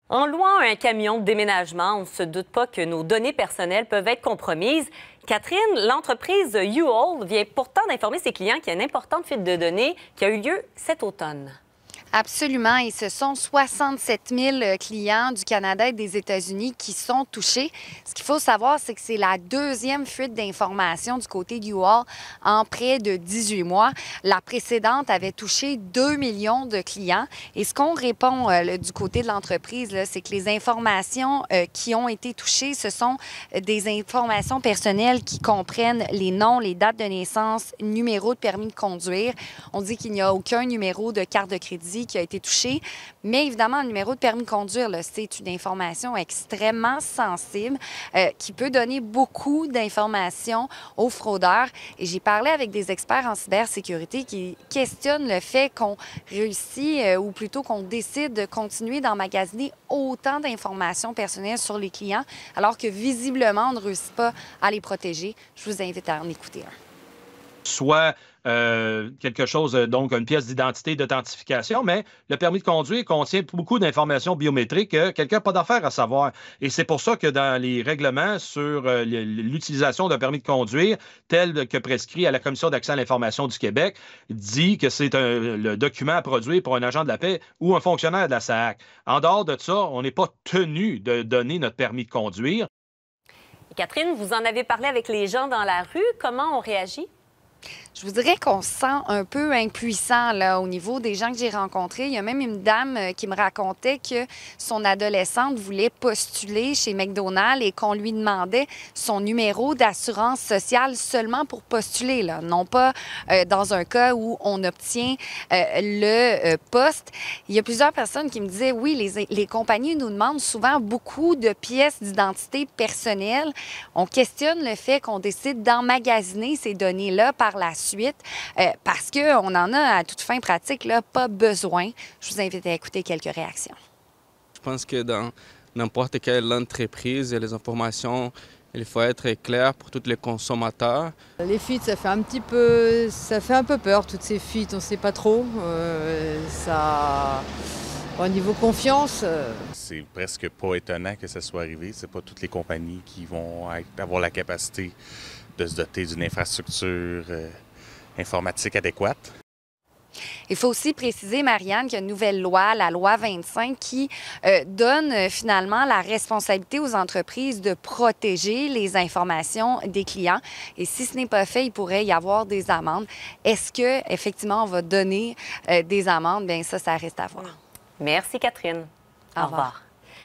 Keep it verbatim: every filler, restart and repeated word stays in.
En louant un camion de déménagement, on ne se doute pas que nos données personnelles peuvent être compromises. Catherine, l'entreprise U-Haul vient pourtant d'informer ses clients qu'il y a une importante fuite de données qui a eu lieu cet automne. Absolument. Et ce sont soixante-sept mille clients du Canada et des États-Unis qui sont touchés. Ce qu'il faut savoir, c'est que c'est la deuxième fuite d'informations du côté de U-Haul en près de dix-huit mois. La précédente avait touché deux millions de clients. Et ce qu'on répond euh, du côté de l'entreprise, c'est que les informations euh, qui ont été touchées, ce sont des informations personnelles qui comprennent les noms, les dates de naissance, numéro de permis de conduire. On dit qu'il n'y a aucun numéro de carte de crédit qui a été touché. Mais évidemment, le numéro de permis de conduire, c'est une information extrêmement sensible euh, qui peut donner beaucoup d'informations aux fraudeurs. Et j'ai parlé avec des experts en cybersécurité qui questionnent le fait qu'on réussit, euh, ou plutôt qu'on décide de continuer d'emmagasiner autant d'informations personnelles sur les clients, alors que visiblement, on ne réussit pas à les protéger. Je vous invite à en écouter un. Soit euh, quelque chose, donc une pièce d'identité, d'authentification, mais le permis de conduire contient beaucoup d'informations biométriques que quelqu'un n'a pas d'affaire à savoir. Et c'est pour ça que dans les règlements sur euh, l'utilisation d'un permis de conduire, tel que prescrit à la Commission d'accès à l'information du Québec, dit que c'est le document à produire pour un agent de la paix ou un fonctionnaire de la S A A C. En dehors de ça, on n'est pas tenu de donner notre permis de conduire. Catherine, vous en avez parlé avec les gens dans la rue. Comment on réagit? Je vous dirais qu'on se sent un peu impuissant là, au niveau des gens que j'ai rencontrés. Il y a même une dame qui me racontait que son adolescente voulait postuler chez McDonald's et qu'on lui demandait son numéro d'assurance sociale seulement pour postuler, là, non pas euh, dans un cas où on obtient euh, le euh, poste. Il y a plusieurs personnes qui me disaient, oui, les, les compagnies nous demandent souvent beaucoup de pièces d'identité personnelles. On questionne le fait qu'on décide d'emmagasiner ces données-là par la suite. Suite, euh, parce qu'on en a à toute fin pratique, là, pas besoin. Je vous invite à écouter quelques réactions. Je pense que dans n'importe quelle entreprise, les informations, il faut être clair pour tous les consommateurs. Les fuites, ça fait un petit peu, ça fait un peu peur, toutes ces fuites, on ne sait pas trop. Euh, ça... Au niveau confiance... Euh... C'est presque pas étonnant que ça soit arrivé. C'est pas toutes les compagnies qui vont avoir la capacité de se doter d'une infrastructure euh, informatique adéquate. Il faut aussi préciser, Marianne, qu'il y a une nouvelle loi, la loi vingt-cinq, qui euh, donne euh, finalement la responsabilité aux entreprises de protéger les informations des clients. Et si ce n'est pas fait, il pourrait y avoir des amendes. Est-ce que effectivement on va donner euh, des amendes? Bien, ça, ça reste à voir. Merci, Catherine. Au revoir. Au revoir.